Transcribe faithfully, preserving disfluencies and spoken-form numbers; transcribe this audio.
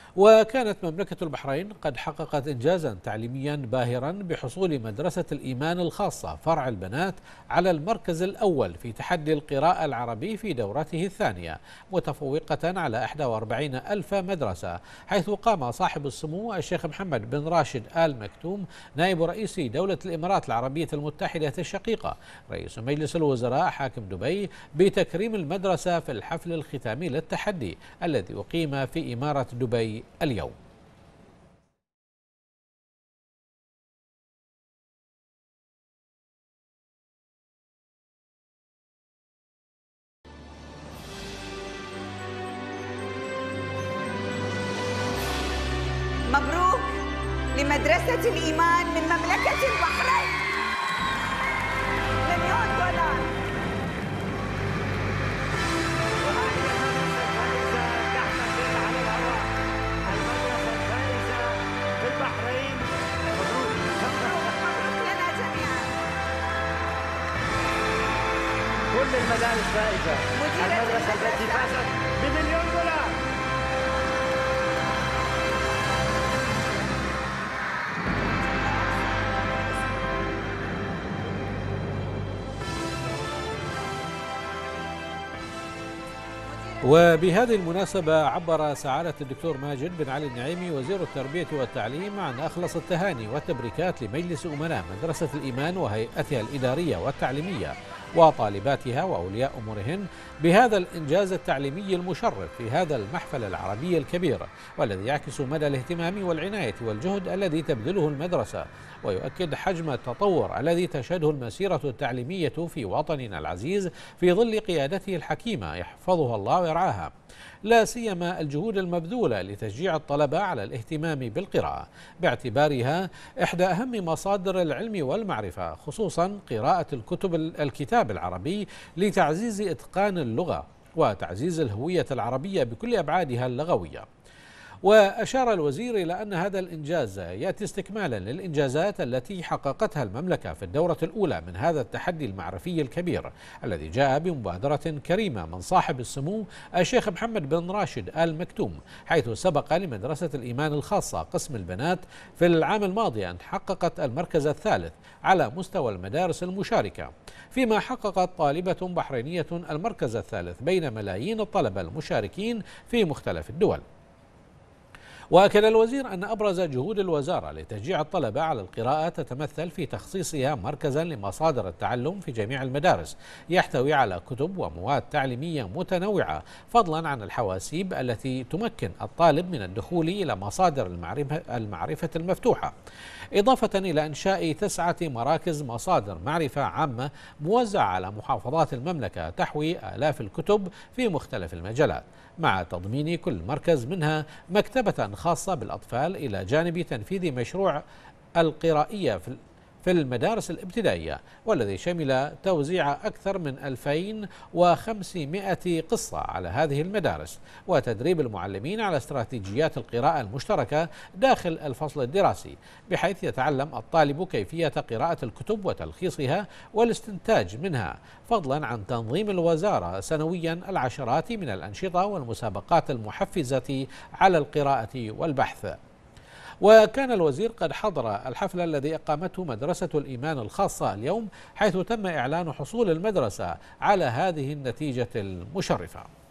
وكانت مملكة البحرين قد حققت إنجازا تعليميا باهرا بحصول مدرسة الإيمان الخاصة فرع البنات على المركز الأول في تحدي القراءة العربي في دورته الثانية، متفوقة على إحدى وأربعين ألف مدرسة، حيث قام صاحب السمو الشيخ محمد بن راشد آل مكتوم نائب رئيس دولة الإمارات العربية المتحدة الشقيقة رئيس مجلس الوزراء حاكم دبي بتكريم المدرسة في الحفل الختامي للتحدي الذي أقيم في إمارة دبي اليوم. مبروك لمدرسة الإيمان من مملكة البحرين، مليون دولار. كل المدارس فائزة، المدرسة التي فازت بمليون دولار. وبهذه المناسبة عبر سعادة الدكتور ماجد بن علي النعيمي وزير التربية والتعليم عن أخلص التهاني والتبريكات لمجلس أمناء مدرسة الإيمان وهيئتها الإدارية والتعليمية وطالباتها وأولياء أمورهن بهذا الإنجاز التعليمي المشرف في هذا المحفل العربي الكبير، والذي يعكس مدى الاهتمام والعناية والجهد الذي تبذله المدرسة، ويؤكد حجم التطور الذي تشهده المسيرة التعليمية في وطننا العزيز في ظل قيادته الحكيمة يحفظها الله ويرعاها، لا سيما الجهود المبذولة لتشجيع الطلبة على الاهتمام بالقراءة باعتبارها إحدى أهم مصادر العلم والمعرفة، خصوصا قراءة الكتب الكتاب العربي لتعزيز إتقان اللغة وتعزيز الهوية العربية بكل أبعادها اللغوية. وأشار الوزير إلى أن هذا الإنجاز يأتي استكمالا للإنجازات التي حققتها المملكة في الدورة الأولى من هذا التحدي المعرفي الكبير الذي جاء بمبادرة كريمة من صاحب السمو الشيخ محمد بن راشد آل مكتوم، حيث سبق لمدرسة الإيمان الخاصة قسم البنات في العام الماضي أن حققت المركز الثالث على مستوى المدارس المشاركة، فيما حققت طالبة بحرينية المركز الثالث بين ملايين الطلبة المشاركين في مختلف الدول. وأكد الوزير أن أبرز جهود الوزارة لتشجيع الطلبة على القراءة تتمثل في تخصيصها مركزا لمصادر التعلم في جميع المدارس يحتوي على كتب ومواد تعليمية متنوعة، فضلا عن الحواسيب التي تمكن الطالب من الدخول إلى مصادر المعرفة, المعرفة المفتوحة، إضافة إلى إنشاء تسعة مراكز مصادر معرفة عامة موزعة على محافظات المملكة تحوي آلاف الكتب في مختلف المجالات، مع تضمين كل مركز منها مكتبة خاصة بالأطفال إلى جانب تنفيذ مشروع القرائية في المدارس الابتدائية، والذي شمل توزيع أكثر من ألفين وخمسمائة قصة على هذه المدارس، وتدريب المعلمين على استراتيجيات القراءة المشتركة داخل الفصل الدراسي، بحيث يتعلم الطالب كيفية قراءة الكتب وتلخيصها والاستنتاج منها، فضلا عن تنظيم الوزارة سنويا العشرات من الأنشطة والمسابقات المحفزة على القراءة والبحث. وكان الوزير قد حضر الحفل الذي أقامته مدرسة الإيمان الخاصة اليوم، حيث تم إعلان حصول المدرسة على هذه النتيجة المشرفة.